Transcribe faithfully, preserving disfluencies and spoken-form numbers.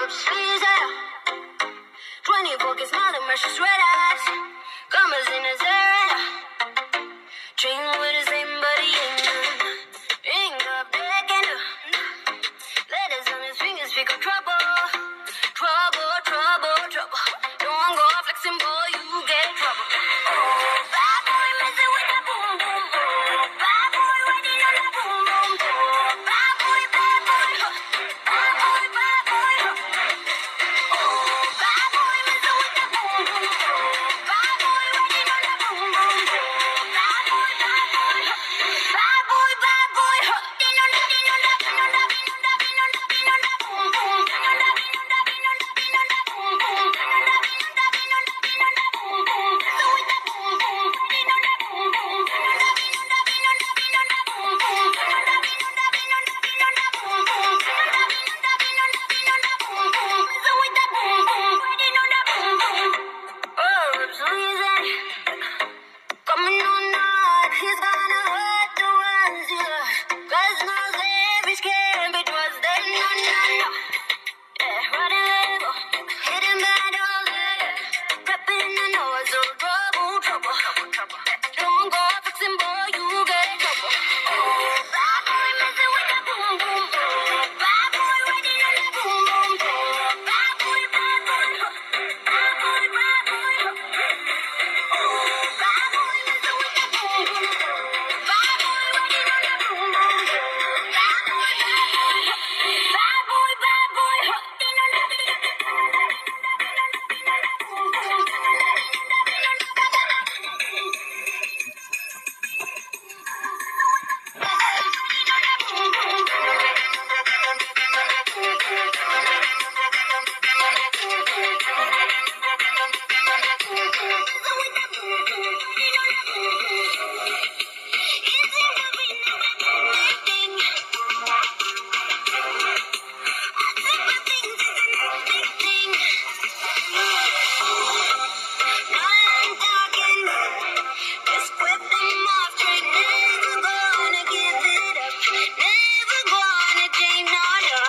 sleeves out. twenty-four K smile and precious red eyes. Commas in his hair and a dream with the same body and ring up deck and letters on his fingers speak of trouble. Trouble, trouble, trouble. Don't go flexing, boy, you get in trouble. Bad boy messing with that boom, boom, boom. Bad boy riding on that boom, boom, boom. Bad boy, bad boy, huh. Bad boy, bad boy, huh. Bad boy messing with that boom, boom, boom. Bad boy riding on that boom, boom, boom. Bad boy, bad boy, huh. Bad boy, bad boy, huh. Din on that, din on that, din on that, din on that, din on that, din on that boom, boom. Din on that, din on that, din on that, din on that boom, boom. Din on that, din on that, din on that, din on that boom, boom. Messing with that boom, boom. Din on that boom, boom. Din on that, din on that, din on that, din on that boom, boom. Din on that, din on that, din on that, din on that boom, boom. Din on that, din on that, din on that, din on that boom, boom. Messing with that boom, boom. Din on that boom, boom. Oh, it's reason. Coming on up, he's gonna hurt the ones you love. Cause no savage can be trusted, no, no, no. Yeah, riding level, hitting battles, yeah. Prepping the noise, so trouble, trouble, trouble, trouble. Don't go fixing, boy, you get in trouble. Bad boy messing with that boom, boom, boom. Bad boy riding on that boom, boom, boom. Bad boy, bad boy, huh. Bad boy, bad boy, huh. Bad boy messing with that boom, boom, boom. Bad boy riding on that boom, boom, boom. Bad boy, bad boy, huh. Bad boy, bad boy, huh. Din on that, din on that, din on that, din on that, din on that, din on that boom, boom. Din on that, din on that, din on that, din on that. Just whip them off, straight, never gonna give it up, never gonna change, no, no.